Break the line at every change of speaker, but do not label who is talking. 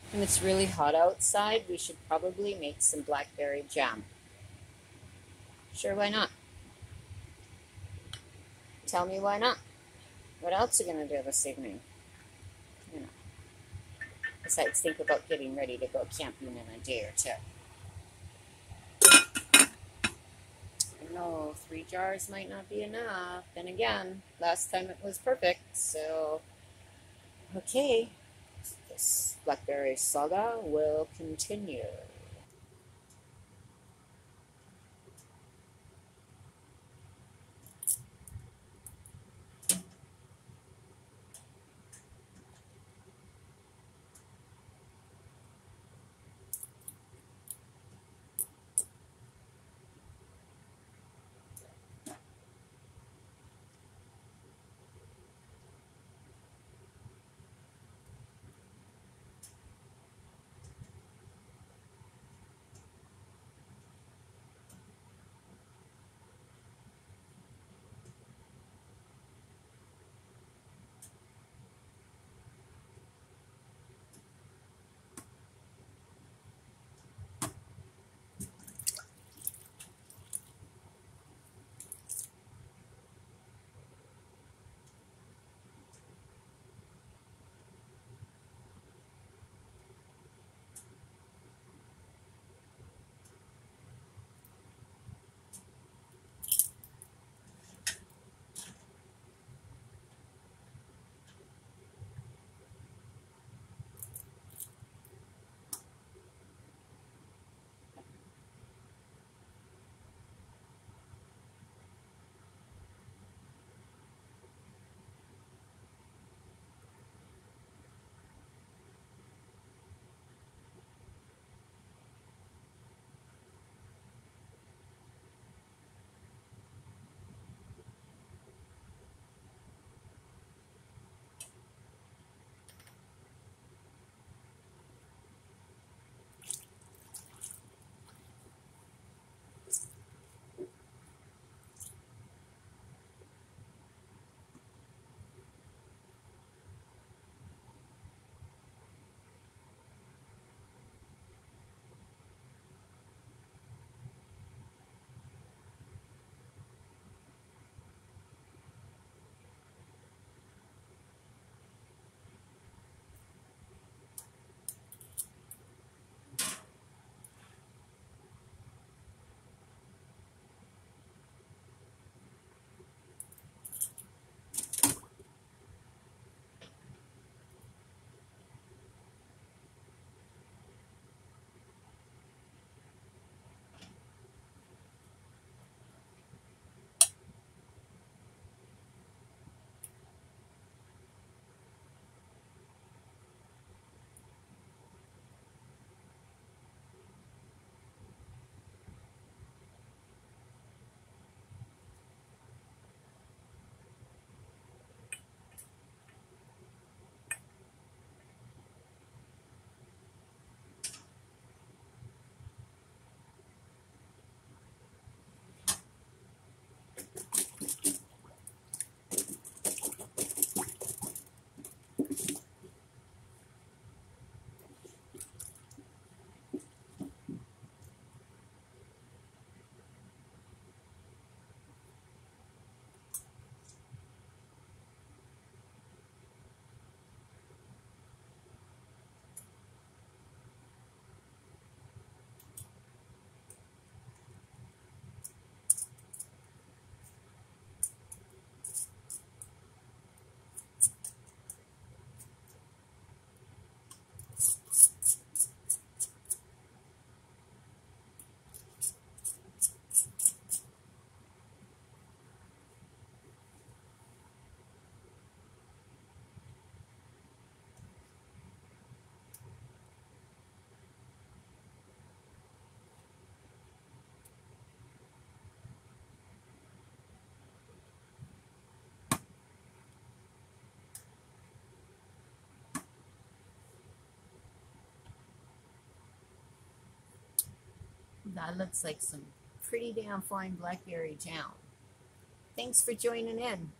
When it's really hot outside, we should probably make some blackberry jam. Sure, why not? Tell me why not. What else are you going to do this evening? You know, besides think about getting ready to go camping in a day or two. I know 3 jars might not be enough. Then again, last time it was perfect, so okay. This blackberry saga will continue. That looks like some pretty damn fine blackberry jam. Thanks for joining in.